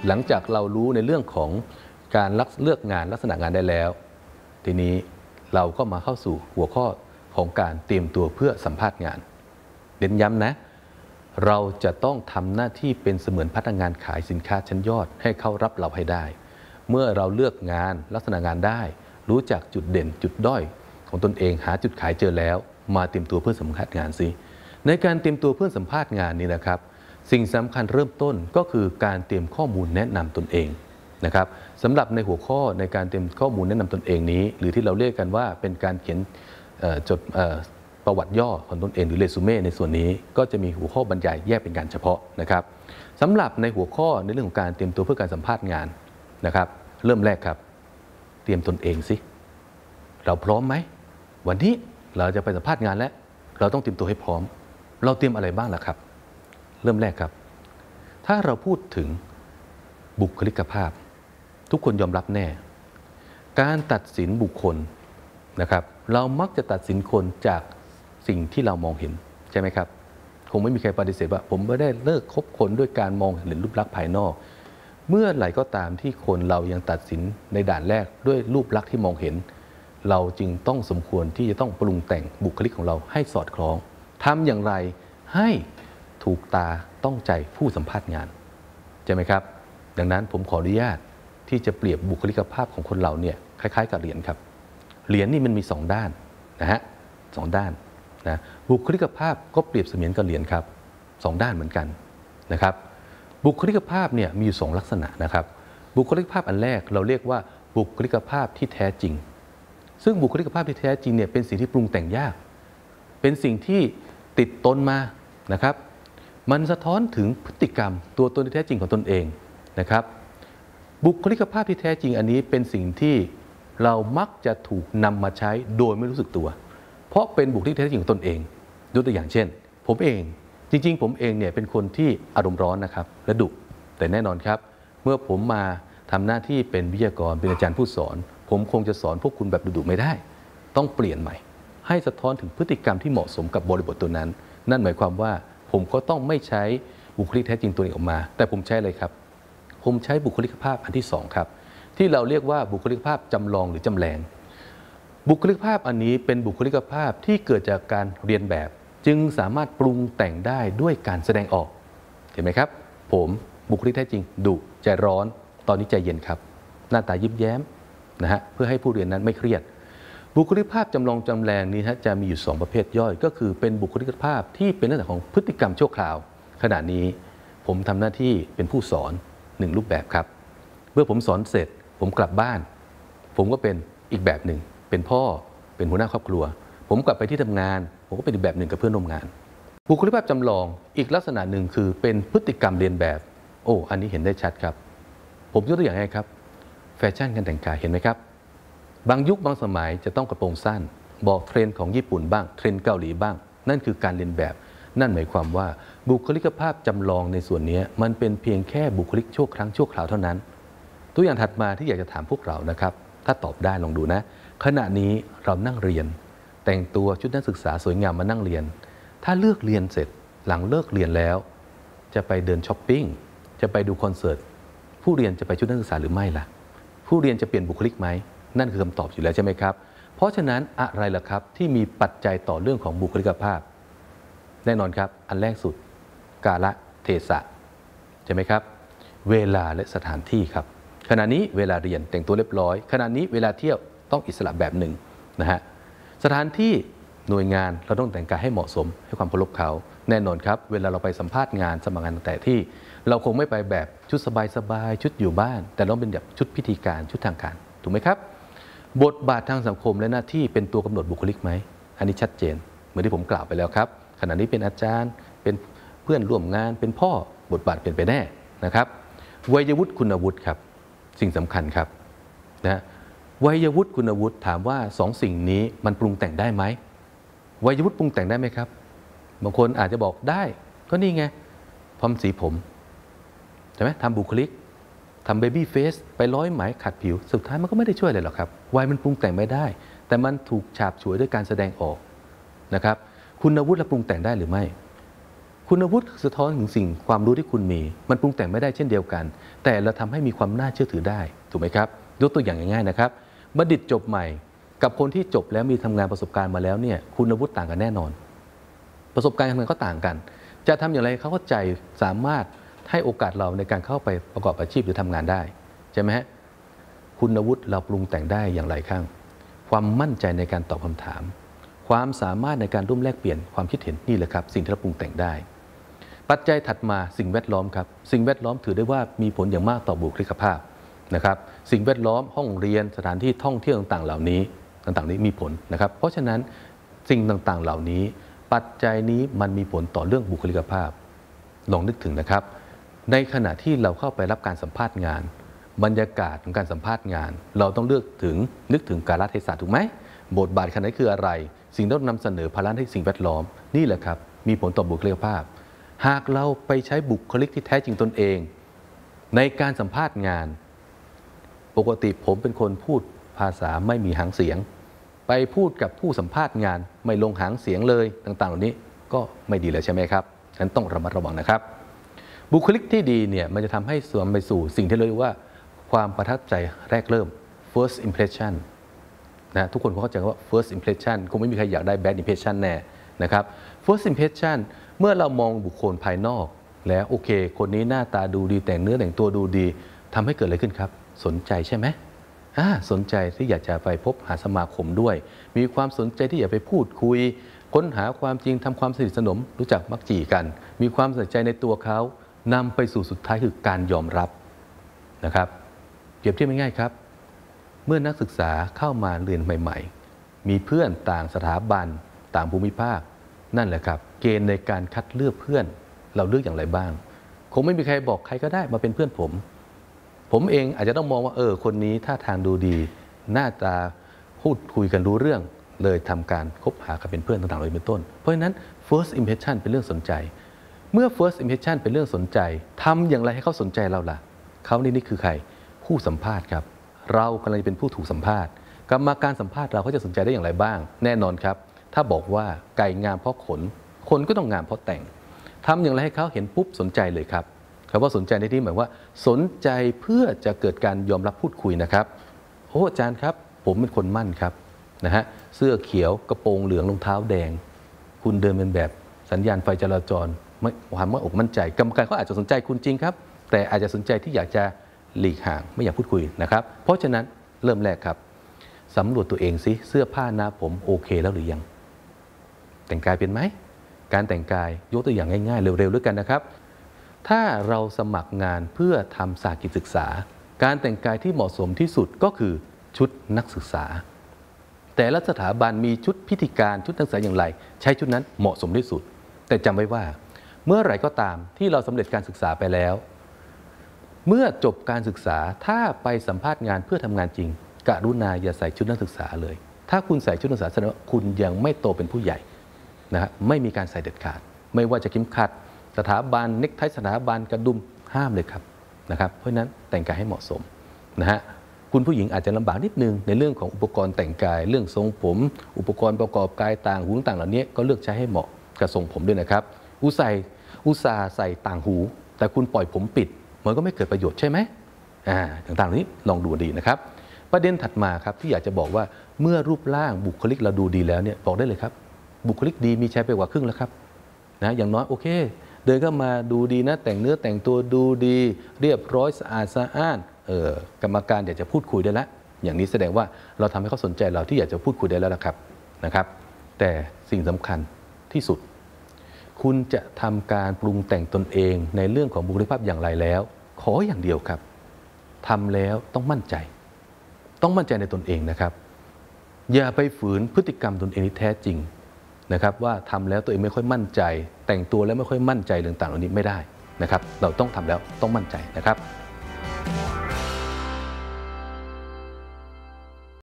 หลังจากเรารู้ในเรื่องของการเลือกงานลักษณะงานได้แล้วทีนี้เราก็มาเข้าสู่หัวข้อของการเตรียมตัวเพื่อสัมภาษณ์งานเน้นย้ำนะเราจะต้องทำหน้าที่เป็นเสมือนพนักงานขายสินค้าชั้นยอดให้เขารับเราให้ได้เมื่อเราเลือกงานลักษณะงานได้รู้จักจุดเด่นจุดด้อยของตนเองหาจุดขายเจอแล้วมาเตรียมตัวเพื่อสัมภาษณ์งานสิในการเตรียมตัวเพื่อสัมภาษณ์งานนี้นะครับสิ่งสำคัญเริ่มต้นก็คือการเตรียมข้อมูลแนะนำตนเองนะครับสำหรับในหัวข้อในการเตรียมข้อมูลแนะนำตนเองนี้หรือที่เราเรียกกันว่าเป็นการเขียนจดประวัติย่อของตนเองหรือเรซูเม่ในส่วนนี้ก็จะมีหัวข้อบรรยายแยกเป็นการเฉพาะนะครับสำหรับในหัวข้อในเรื่องของการเตรียมตัวเพื่อการสัมภาษณ์งานนะครับเริ่มแรกครับเตรียมตนเองสิเราพร้อมไหมวันนี้เราจะไปสัมภาษณ์งานแล้วเราต้องเตรียมตัวให้พร้อมเราเตรียมอะไรบ้างล่ะครับเริ่มแรกครับถ้าเราพูดถึงบุคลิกภาพทุกคนยอมรับแน่การตัดสินบุคคลนะครับเรามักจะตัดสินคนจากสิ่งที่เรามองเห็นใช่ไหมครับคงไม่มีใครปฏิเสธว่าผมไม่ได้เลิกคบคนด้วยการมองเห็นรูปลักษณ์ภายนอกเมื่อไหร่ก็ตามที่คนเรายังตัดสินในด่านแรกด้วยรูปลักษณ์ที่มองเห็นเราจึงต้องสมควรที่จะต้องปรุงแต่งบุคลิกของเราให้สอดคล้องทำอย่างไรให้ถูกตาต้องใจผู้สัมภาษณ์งานใช่ไหมครับดังนั้นผมขออนุญาตที่จะเปรียบบุคลิกภาพของคนเราเนี่ยคล้ายๆกับเหรียญครับเหรียญนี่มันมี2ด้านนะฮะ2ด้านนะบุคลิกภาพก็เปรียบเสมือนกับเหรียญครับ2ด้านเหมือนกันนะครับบุคลิกภาพเนี่ยมีอยู่2ลักษณะนะครับบุคลิกภาพอันแรกเราเรียกว่าบุคลิกภาพที่แท้จริงซึ่งบุคลิกภาพที่แท้จริงเนี่ยเป็นสิ่งที่ปรุงแต่งยากเป็นสิ่งที่ติดตนมานะครับมันสะท้อนถึงพฤติกรรมตัวตนที่แท้จริงของตนเองนะครับบุคลิกภาพที่แท้จริงอันนี้เป็นสิ่งที่เรามักจะถูกนำมาใช้โดยไม่รู้สึกตัวเพราะเป็นบุคลิกที่แท้จริงของตนเองยกตัวอย่างเช่นผมเองจริงๆผมเองเนี่ยเป็นคนที่อารมณ์ร้อนนะครับและดุแต่แน่นอนครับเมื่อผมมาทำหน้าที่เป็นวิทยากรเป็นอาจารย์ผู้สอนผมคงจะสอนพวกคุณแบบดุๆไม่ได้ต้องเปลี่ยนใหม่ให้สะท้อนถึงพฤติกรรมที่เหมาะสมกับบริบทตัวนั้นนั่นหมายความว่าผมก็ต้องไม่ใช้บุคลิกแท้จริงตัวเองออกมาแต่ผมใช้อะไรครับผมใช้บุคลิกภาพอันที่2ครับที่เราเรียกว่าบุคลิกภาพจำลองหรือจำแรงบุคลิกภาพอันนี้เป็นบุคลิกภาพที่เกิดจากการเรียนแบบจึงสามารถปรุงแต่งได้ด้วยการแสดงออกเห็นไหมครับผมบุคลิกแท้จริงดุใจร้อนตอนนี้ใจเย็นครับหน้าตายิ้มแย้มนะฮะเพื่อให้ผู้เรียนนั้นไม่เครียดบุคลิกภาพจำลองจำแรงนี้จะมีอยู่2ประเภทย่อยก็คือเป็นบุคลิกภาพที่เป็นลักษณะของพฤติกรรมชั่วคราวขณะนี้ผมทำหน้าที่เป็นผู้สอน1รูปแบบครับเมื่อผมสอนเสร็จผมกลับบ้านผมก็เป็นอีกแบบหนึ่งเป็นพ่อเป็นหัวหน้าครอบครัวผมกลับไปที่ทำงานผมก็เป็นอีกแบบหนึ่งกับเพื่อนร่วมงานบุคลิกภาพจำลองอีกลักษณะหนึ่งคือเป็นพฤติกรรมเรียนแบบโอ้อันนี้เห็นได้ชัดครับผมยกตัวอย่างให้ครับแฟชั่นการแต่งกายเห็นไหมครับบางยุคบางสมัยจะต้องกระโปรงสั้นบอกเทรนด์ของญี่ปุ่นบ้างเทรนด์เกาหลีบ้างนั่นคือการเรียนแบบนั่นหมายความว่าบุคลิกภาพจำลองในส่วนนี้มันเป็นเพียงแค่บุคลิกชั่วครั้งชั่วคราวเท่านั้นตัวอย่างถัดมาที่อยากจะถามพวกเรานะครับถ้าตอบได้ลองดูนะขณะนี้เรานั่งเรียนแต่งตัวชุดนักศึกษาสวยงามมานั่งเรียนถ้าเลิกเรียนเสร็จหลังเลิกเรียนแล้วจะไปเดินช้อปปิ้งจะไปดูคอนเสิร์ตผู้เรียนจะไปชุดนักศึกษาหรือไม่ล่ะผู้เรียนจะเปลี่ยนบุคลิกไหมนั่นคือคำตอบอยู่แล้วใช่ไหมครับเพราะฉะนั้นอะไรล่ะครับที่มีปัจจัยต่อเรื่องของบุคลิกภาพแน่นอนครับอันแรกสุดกาลเทศะใช่ไหมครับเวลาและสถานที่ครับขณะนี้เวลาเรียนแต่งตัวเรียบร้อยขณะนี้เวลาเที่ยวต้องอิสระแบบหนึ่งนะฮะสถานที่หน่วยงานเราต้องแต่งกายให้เหมาะสมให้ความเคารพเขาแน่นอนครับเวลาเราไปสัมภาษณ์งานสมัครงานแต่ที่เราคงไม่ไปแบบชุดสบายๆชุดอยู่บ้านแต่ต้องเป็นแบบชุดพิธีการชุดทางการถูกไหมครับบทบาททางสังคมและหน้าที่เป็นตัวกำหนดบุคลิกไหมอันนี้ชัดเจนเหมือนที่ผมกล่าวไปแล้วครับขณะนี้เป็นอาจารย์เป็นเพื่อนร่วมงานเป็นพ่อบทบาทเป็นไปแน่นะครับวัยวุฒิคุณวุฒิครับสิ่งสำคัญครับนะวัยวุฒิคุณวุฒิถามว่า2 สิ่งนี้มันปรุงแต่งได้ไหมวัยวุฒิปรุงแต่งได้ไหมครับบางคนอาจจะบอกได้ก็นี่ไงพรมสีผมใช่ไหมทำบุคลิกทำเบบี้เฟสไปร้อยไหมขัดผิวสุดท้ายมันก็ไม่ได้ช่วยอะไรหรอกครับวัยมันปรุงแต่งไม่ได้แต่มันถูกฉาบฉวยด้วยการแสดงออกนะครับคุณวุฒิและปรุงแต่งได้หรือไม่คุณวุฒิสะท้อนถึงสิ่งความรู้ที่คุณมีมันปรุงแต่งไม่ได้เช่นเดียวกันแต่เราทำให้มีความน่าเชื่อถือได้ถูกไหมครับยกตัวอย่างง่ายๆนะครับบัณฑิตจบใหม่กับคนที่จบแล้วมีทำงานประสบการณ์มาแล้วเนี่ยคุณวุฒิต่างกันแน่นอนประสบการณ์ทำงานก็ต่างกันจะทำอย่างไรเขาเข้าใจสามารถให้โอกาสเราในการเข้าไปประกอบอาชีพหรือทำงานได้ใช่ไหมฮะคุณวุฒิเราปรุงแต่งได้อย่างไรข้างความมั่นใจในการตอบคำถามความสามารถในการร่วมแลกเปลี่ยนความคิดเห็นนี่แหละครับสิ่งที่เราปรุงแต่งได้ปัจจัยถัดมาสิ่งแวดล้อมครับสิ่งแวดล้อมถือได้ว่ามีผลอย่างมากต่อบุคลิกภาพนะครับสิ่งแวดล้อมห้องเรียนสถานที่ท่องเที่ยวต่างๆเหล่านี้มีผลนะครับเพราะฉะนั้นสิ่งต่างๆเหล่านี้ปัจจัยนี้มันมีผลต่อเรื่องบุคลิกภาพลองนึกถึงนะครับในขณะที่เราเข้าไปรับการสัมภาษณ์งานบรรยากาศของการสัมภาษณ์งานเราต้องนึกถึงกาลเทศะถูกไหมบทบาทขนาดคืออะไรสิ่งที่เรานำเสนอภาระให้สิ่งแวดล้อมนี่แหละครับมีผลต่อบุคลิกภาพหากเราไปใช้บุคลิกที่แท้จริงตนเองในการสัมภาษณ์งานปกติผมเป็นคนพูดภาษาไม่มีหางเสียงไปพูดกับผู้สัมภาษณ์งานไม่ลงหางเสียงเลยต่างๆเหล่านี้ก็ไม่ดีเลยใช่ไหมครับฉะนั้นต้องระมัดระวังนะครับบุคลิกที่ดีเนี่ยมันจะทำให้สวมไปสู่สิ่งที่เรียกว่าความประทับใจแรกเริ่ม first impression นะทุกคนคงเข้าใจว่า first impression คงไม่มีใครอยากได้ bad impression แน่นะครับ first impression เมื่อเรามองบุคคลภายนอกแล้วโอเคคนนี้หน้าตาดูดีแต่งเนื้อแต่งตัวดูดีทำให้เกิดอะไรขึ้นครับสนใจใช่ไหมสนใจที่อยากจะไปพบหาสมาคมด้วยมีความสนใจที่อยากไปพูดคุยค้นหาความจริงทำความสนิทสนมรู้จักมักจีกันมีความสนใจในตัวเขานำไปสู่สุดท้ายคือการยอมรับนะครับเปรียบเทียบง่ายๆครับเมื่อนักศึกษาเข้ามาเรียนใหม่ๆมีเพื่อนต่างสถาบันต่างภูมิภาคนั่นแหละครับเกณฑ์ในการคัดเลือกเพื่อนเราเลือกอย่างไรบ้างคงไม่มีใครบอกใครก็ได้มาเป็นเพื่อนผมเองอาจจะต้องมองว่าคนนี้ท่าทางดูดีหน้าตาพูดคุยกันรู้เรื่องเลยทำการคบหากันเป็นเพื่อนต่างๆเลยเป็นต้นเพราะฉะนั้น first impression เป็นเรื่องสนใจเมื่อ first impression เป็นเรื่องสนใจทำอย่างไรให้เขาสนใจเราล่ะเขานี่คือใครผู้สัมภาษณ์ครับเรากำลังจะเป็นผู้ถูกสัมภาษณ์กรรมการสัมภาษณ์เราเขาจะสนใจได้อย่างไรบ้างแน่นอนครับถ้าบอกว่าไก่งามเพราะขนคนก็ต้องงามเพราะแต่งทำอย่างไรให้เขาเห็นปุ๊บสนใจเลยครับคำว่าสนใจในที่หมายว่าสนใจเพื่อจะเกิดการยอมรับพูดคุยนะครับอาจารย์ครับผมเป็นคนมั่นครับนะฮะเสื้อเขียวกระโปรงเหลืองรองเท้าแดงคุณเดินเป็นแบบสัญญาณไฟจราจรไม่ความมั่นอกมั่นใจกรรมการเขาอาจจะสนใจคุณจริงครับแต่อาจจะสนใจที่อยากจะหลีกห่างไม่อยากพูดคุยนะครับเพราะฉะนั้นเริ่มแรกครับสำรวจตัวเองซิเสื้อผ้าหน้าผมโอเคแล้วหรือยังแต่งกายเป็นไหมการแต่งกายยกตัวอย่างง่ายๆเร็วๆด้วยกันนะครับถ้าเราสมัครงานเพื่อทำสาหกิจศึกษาการแต่งกายที่เหมาะสมที่สุดก็คือชุดนักศึกษาแต่ละสถาบันมีชุดพิธีการชุดนักศึกษาอย่างไรใช้ชุดนั้นเหมาะสมที่สุดแต่จำไว้ว่าเมื่อไหร่ก็ตามที่เราสำเร็จการศึกษาไปแล้วเมื่อจบการศึกษาถ้าไปสัมภาษณ์งานเพื่อทำงานจริงกรุณาอย่าใส่ชุดนักศึกษาเลยถ้าคุณใส่ชุดนักศึกษาแสดงว่าคุณยังไม่โตเป็นผู้ใหญ่นะไม่มีการใส่เด็ดขาดไม่ว่าจะเข็มขัดสถาบันเน็กไทสถาบันกระดุมห้ามเลยครับนะครับเพราะฉะนั้นแต่งกายให้เหมาะสมนะฮะคุณผู้หญิงอาจจะลำบากนิดนึงในเรื่องของอุปกรณ์แต่งกายเรื่องทรงผมอุปกรณ์ประกอบกายต่างหูต่างเหล่านี้ก็เลือกใช้ให้เหมาะกับทรงผมด้วยนะครับอุตส่าห์ใส่ต่างหูแต่คุณปล่อยผมปิดมันก็ไม่เกิดประโยชน์ใช่ไหมต่างๆนี้ลองดูดีนะครับประเด็นถัดมาครับที่อยากจะบอกว่าเมื่อรูปร่างบุคลิกเราดูดีแล้วเนี่ยบอกได้เลยครับบุคลิกดีมีใช้ไปกว่าครึ่งแล้วครับนะอย่างน้อยโอเคเดินเข้ามาดูดีนะแต่งเนื้อแต่งตัวดูดีเรียบร้อยสะอาดสะอ้านกรรมการอยากจะพูดคุยได้แล้วอย่างนี้แสดงว่าเราทำให้เขาสนใจเราที่อยากจะพูดคุยได้แล้วนะครับแต่สิ่งสำคัญที่สุดคุณจะทำการปรุงแต่งตนเองในเรื่องของบุคลิกภาพอย่างไรแล้วขออย่างเดียวครับทำแล้วต้องมั่นใจในตนเองนะครับอย่าไปฝืนพฤติกรรมตนเองที่แท้จริงนะครับว่าทำแล้วตัวเองไม่ค่อยมั่นใจแต่งตัวแล้วไม่ค่อยมั่นใจเรื่องต่างๆเหล่านี้ไม่ได้นะครับเราต้องทำแล้วต้องมั่นใจนะครับ